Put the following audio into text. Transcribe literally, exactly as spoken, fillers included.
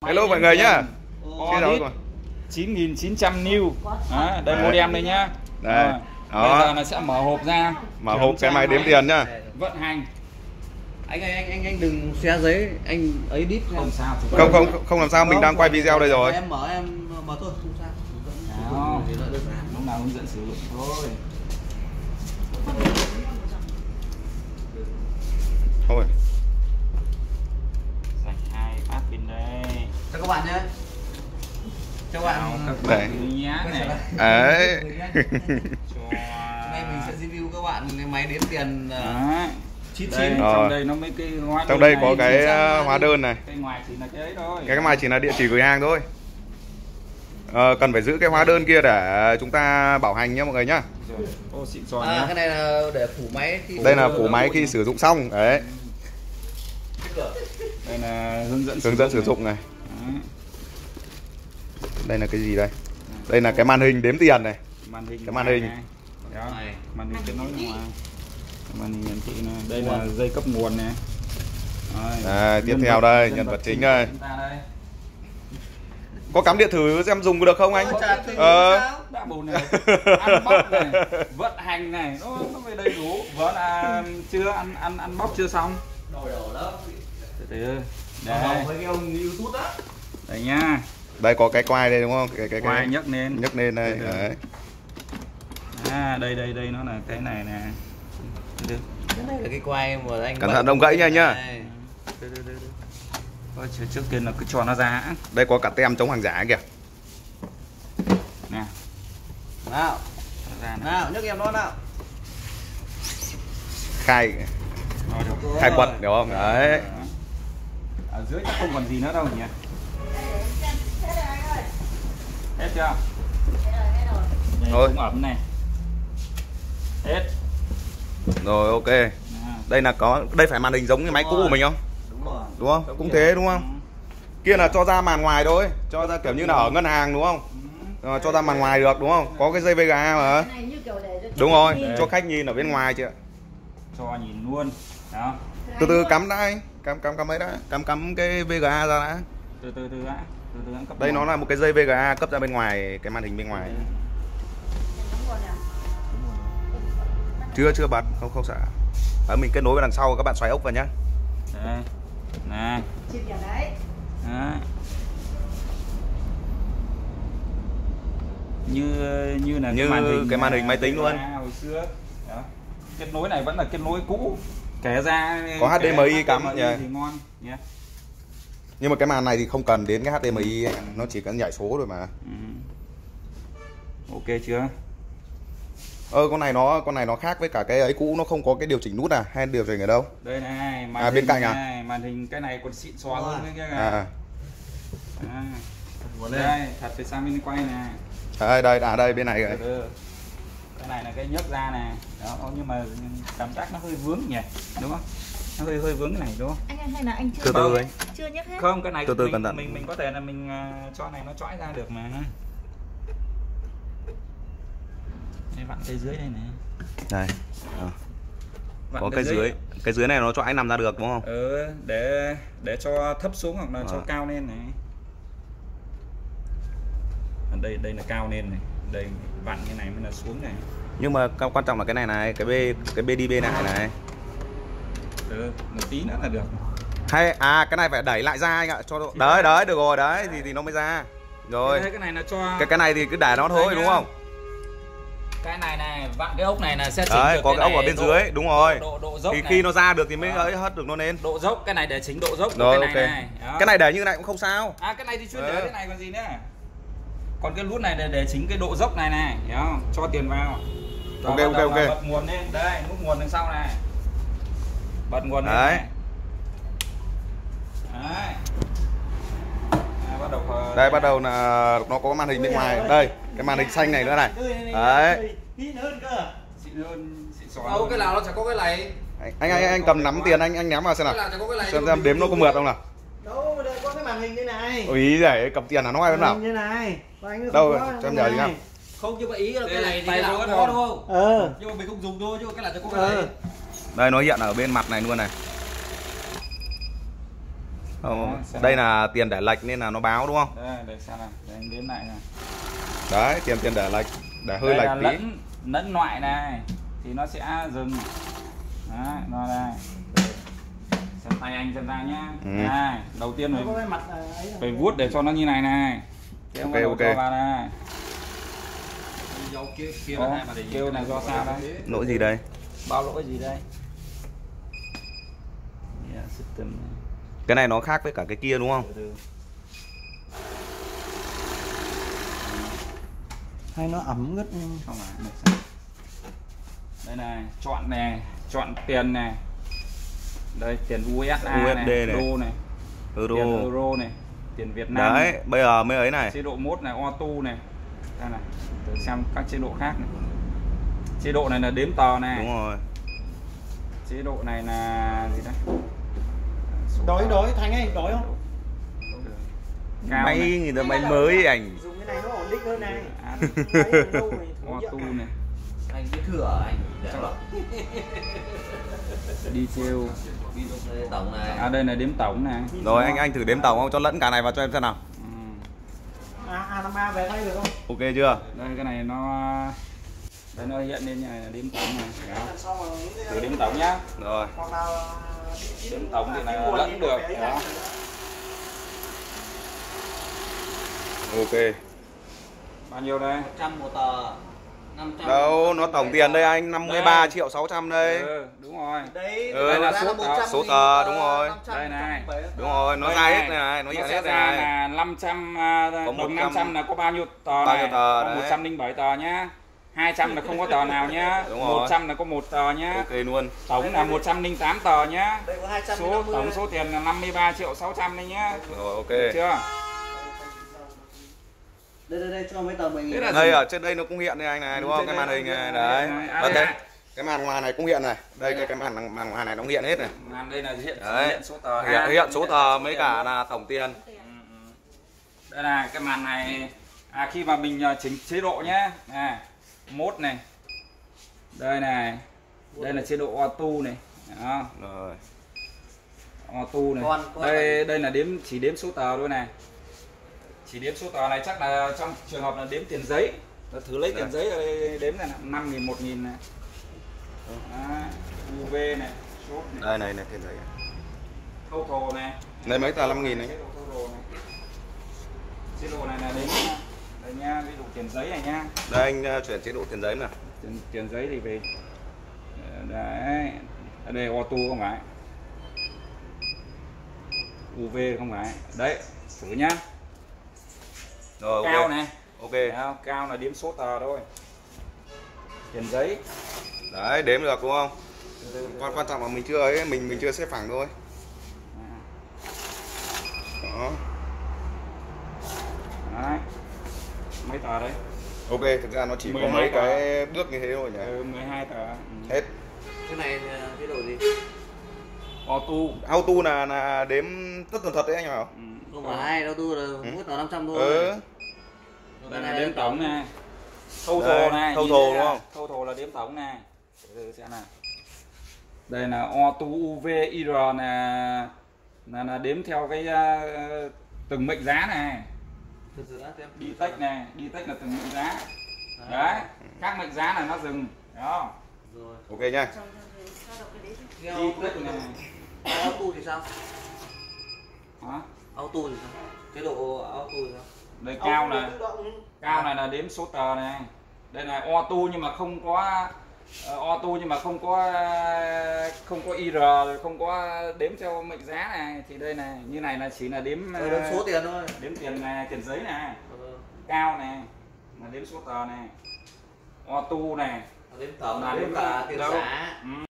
Hello mọi người nhá. chín nghìn chín trăm new. Đó, đây modem đây nhá. Đây. Đó. Bây giờ nó sẽ mở hộp ra. Mở hộp cái máy đếm tiền nhá. Vận hành. Anh ơi, anh anh anh đừng xé giấy, anh ấy đít không sao. Không không không làm sao, mình đang quay video đây rồi. Em mở em mở thôi, không sao. Đó. Lúc nào hướng dẫn sử dụng thôi. Thôi. Sạch hai phát pin đây. Chào các bạn nhé. Chào các bạn. Các bạn nhá này. Đấy. Hôm nay mình sẽ review các bạn cái máy đếm tiền chín đây, chín. trong đây nó mấy cái hóa trong đây có cái hóa đơn này. Cái ngoài chỉ là cái đấy thôi. Cái ngoài chỉ là địa chỉ gửi hàng thôi. Ờ, cần phải giữ cái hóa đơn kia để chúng ta bảo hành nhé mọi người nhá. Ô, xịn sò à, nhá. cái này là để phủ máy khi đây là phủ máy khi sử dụng xong đấy. Đây là hướng dẫn hướng dẫn sử dụng này. Đây là cái gì đây? Đây là cái màn hình đếm tiền này. Màn hình cái màn hình. Đó, màn hình kết nối ngoài. Màn hình hiển thị này. Đây là dây cấp nguồn này. À, tiếp theo đây, nhân vật chính đây. Có cắm điện thử xem dùng được không anh? Ờ. Đã bù này, ăn bóc này, vận hành này, nó nó về đầy đủ. Vẫn là chưa ăn ăn ăn bóc chưa xong. Đổi đổ đó. Từ từ. Đây. Với cái ông YouTube á. Đây nhá. Đây có cái quai đây đúng không? Cái cái quai cái nhấc lên. Nhấc lên đây. Đấy. À, đây đây đây nó là cái này nè. Cái này là cái quai mà anh cẩn thận ông gãy nha nhá. Thôi, trước tiên là cứ cho nó ra. Đây có cả tem chống hàng giả kìa. Nè. Nào. Ra nào, nhấc em nó nào. Khai. Khai quật đúng không? Đấy. Ở dưới chắc không còn gì nữa đâu nhỉ. Hết chưa? Thôi. Cũng ẩm này. Hết. Rồi ok. À. Đây là có đây phải màn hình giống như máy cũ của mình không? Đúng rồi. Đúng không? Đúng cũng thế đúng không? Ừ. Kia là cho ra màn ngoài thôi, cho ra kiểu như là ở ngân hàng đúng không? Ừ. Cho ra màn ngoài được đúng không? Có cái dây vê giê a mà. Đúng rồi, để cho khách nhìn ở bên ngoài chị ạ. Cho nhìn luôn. Đó. Từ từ cắm đã anh, cắm cắm cắm ấy đã, cắm cắm cái vê giê a ra đã. Từ từ từ đã. Từ từ cấp đây ngoài. Nó là một cái dây vê giê a cấp ra bên ngoài cái màn hình bên ngoài. Chưa chưa bật, không không sợ. Ở mình kết nối với đằng sau các bạn xoay ốc vào nhá. Đây. Nè. Đấy. Đó. Như như là như cái màn hình cái màn hình máy tính luôn. Hồi xưa. Đó. Kết nối này vẫn là kết nối cũ. Kể ra có hát đê em i cắm nhỉ. Thì ngon nhé. Nhưng mà cái màn này thì không cần đến cái hát đê em i, nó chỉ cần nhảy số rồi mà. Ừ. Ok chưa? Ơ con này nó con này nó khác với cả cái ấy cũ, nó không có cái điều chỉnh nút à hay điều chỉnh ở đâu? Đây này, màn à, hình bên cạnh này, à? màn hình cái này còn xịn xò hơn cái kia này. À. À. Đây, thật thì sang bên quay nè. Đây đây à đây bên này rồi. Cái này là cái nhấc ra nè. Đó, nhưng mà cảm giác nó hơi vướng nhỉ, đúng không? Nó hơi hơi vướng cái này đúng không? Anh hay là anh chưa từ từ anh. Chưa nhấc hết. Không, cái này từ từ mình, cẩn thận. mình mình có thể là mình uh, cho này nó chõi ra được mà. Đây vặn cái dưới đây này. Đây. À. Có cái dưới, dưới, cái dưới này nó cho anh nằm ra được đúng không? Ừ, để để cho thấp xuống hoặc là à. cho cao lên này. Ở đây đây là cao lên này, đây vặn như này mới là xuống này. Nhưng mà quan trọng là cái này này, cái b cái b đi bên này này. Ừ, một tí nữa là được. Hay à cái này phải đẩy lại ra anh ạ, cho thì đấy đấy được rồi đấy thì thì nó mới ra. Rồi. Cái này là cho cái cái này thì cứ để nó thôi đúng không? Cái này này, vặn cái ốc này là sẽ chỉnh đấy, được có cái, cái ốc này, ở bên độ, dưới, đúng rồi. Độ, độ, độ dốc thì này. khi nó ra được thì mới đó. ấy hất được nó lên. Độ dốc, cái này để chỉnh độ dốc rồi, cái này okay. này. Đó. Cái này để như này cũng không sao. À cái này thì chuyên ừ. để thế này còn gì nữa. Còn cái nút này để để chỉnh cái độ dốc này này, hiểu không? Cho tiền vào. Rồi ok ok ok. Bật nguồn lên, đây, nút nguồn đằng sau này. Bật nguồn lên. Đấy. Này. Đấy. À, bắt đầu đây bắt đầu là nó có màn hình bên ngoài đây, cái màn hình xanh này nữa này. Đấy. Xịn hơn cơ. Xịn hơn, xịn xò. Đâu cái nào nó chả có cái này. Anh anh anh, anh cầm nắm tiền anh anh ném vào xem nào. Xem xem đếm nó có mượt không nào. Đâu mà đây có cái màn hình như này. Ý giải cầm tiền là nó ai nào. Như này. Đâu cho em nhờ gì nào. Không chứ mà ý là cái này thì tay là nó có đúng không? Ờ. Nhưng mà mình không dùng thôi chứ cái này nó có cái này. Đây nó hiện ở bên mặt này luôn này. Ờ, Đó, đây là tiền để lệch nên là nó báo đúng không? Đây, để xem nào, để anh đếm lại này. Đấy, tiền tiền để lệch, để hơi Đây là lệch tí. lẫn lẫn loại này thì nó sẽ dừng. Đấy, nó đây. Xem tay anh xem ra nhá. Ừ. Này, đầu tiên Nó có phải cái mặt ờ, ấy là- phải vuốt để cho nó như này này. Thế Ok, bắt đầu ok. cho vào đây. dấu kia kia Ồ, là hai mặt kêu này do sao đấy? Lỗi gì đây? Bao lỗi gì đây? Yeah, system này. Cái này nó khác với cả cái kia đúng không? Từ từ. hay nó ẩm ngất. Không phải được sao? Đây này, chọn này, chọn tiền này. Đây tiền u ét a u ét này, đê này. đô này, Euro. tiền euro này, tiền Việt Nam. Đấy, Này. bây giờ mới ấy này. Chế độ mốt này, auto này. Đây này, thử xem các chế độ khác này. Chế độ này là đếm tờ này. Đúng rồi. Chế độ này là gì đây? Số Đổi tờ. đổi Thành ơi, đổi không? Cao Máy này. người ta máy mới ảnh. Dùng cái này nó ổn định hơn này. À, Máy lâu rồi, thử auto nghiệm. này. anh biết thừa anh để Chắc vào Detail. ví dụ đây tổng này À đây là đếm tổng này. Rồi anh anh thử đếm tổng không, cho lẫn cả này vào cho em xem nào. Ừ. À, A năm A về đây được không? Ok chưa? Đây cái này nó đây nó hiện lên như này là đếm tổng này. Đó. Lần sau mà những cái- Thử đếm tổng nhá. Rồi. Hoặc là Đếm tổng thì là cái nguồn lẫn thì được. phải ấy Đó. ra. Ok. Bao nhiêu đây? một trăm một tờ năm trăm. Đâu, nó tổng tiền đây anh, năm mươi ba triệu sáu trăm đây. Ừ, đúng rồi. Đấy, Ừ, đây là ra số một tờ, trăm số nghìn tờ, tờ, đúng rồi. năm trăm, Đây này. một trăm bảy mươi Đúng rồi, nó Đây ra này, hết này, nó nó hiện sẽ hết ra này. là năm trăm à, Có đồng một trăm, năm trăm là có bao nhiêu tờ bao này? nhiêu tờ Có đấy. một trăm lẻ bảy tờ nhá. hai trăm là không có tờ nào nhá. Đúng rồi. một trăm là có một tờ nhá. Ok luôn. Tổng là một trăm lẻ tám tờ nhá. đây có hai trăm Số năm mươi. tổng số tiền là năm mươi ba triệu sáu trăm đấy nhá. Rồi ok. Được chưa? Đây đây đây cho mấy tờ mười nghìn. Thế là Đây ở trên đây nó cũng hiện đây anh này đúng không? Cái màn hình này đấy. À, Và đây cái này. cái màn ngoài này cũng hiện này. Đây cái cái màn màn ngoài này nó cũng hiện hết này. Màn đây là hiện Đấy. hiện số tờ Hiện, ha. hiện số tờ mấy cả là tổng tiền. Ừ, ừ. Đây là cái màn này à, khi mà mình à, chỉnh chế độ nhé à, mốt này đây này, đây là chế độ auto này. Đó, Rồi. auto này. Con- con đây đây là đếm chỉ đếm số tờ thôi này, chỉ đếm số tờ này chắc là trong trường hợp là đếm tiền giấy. Tôi thử lấy tiền giấy ở đây đếm này năm nghìn một nghìn này. Đó, u vê này, short này, Đây này này tiền giấy. total này. Đây mấy tờ năm nghìn này. Chế độ total này. Chế độ này là đếm đây nha, ví dụ tiền giấy này nha. Đây anh uh, chuyển chế độ tiền giấy nào. Tiền, tiền giấy thì về đấy, ở đây auto không phải, u vê không phải, đấy thử nhá. Rồi ok. Cao này, Ok. thấy không? Cao là đếm số tờ thôi, tiền giấy. Đấy, đếm được đúng không? Quan quan trọng là mình chưa ấy, mình mình chưa xếp phẳng thôi. Đó. Đấy, mấy tờ đấy? Ok, thực ra nó chỉ có mười hai mấy tờ. cái bước như thế thôi nhỉ. Ừ, mười hai tờ. Ừ. Hết. Cái này ờ, chế độ gì? Auto. Auto là là đếm tất tần thật đấy anh bảo. Ừ. Không phải đâu, tu là mỗi tờ năm trăm thôi. Ừ. Đây là đếm tổng này. Total Đây, này, total nhìn đây đúng là không? Total là đếm tổng này. Từ sẽ nào. Đây là auto u vê i rờ là là, là đếm theo cái uh, từng mệnh giá này. Thực sự đã em Đi tách này, đi tách là từng mệnh giá. Đấy, các mệnh giá là nó dừng. Đó. rồi. Ok nha. Theo Đi tách này. auto thì sao? Hả? Auto thì sao? Chế độ auto thì sao? Đây cao là cao này là đếm số tờ này. Đây là auto nhưng mà không có uh, auto nhưng mà không có uh, không có i rờ, không có đếm theo mệnh giá này, thì đây này như này là chỉ là đếm uh, Ờ, đếm số tiền thôi. đếm tiền này, tiền giấy này. Ừ. Cao này là đếm số tờ này. Auto này Đếm tổng là đếm đếm cả tiền đâu. giá. Ừ.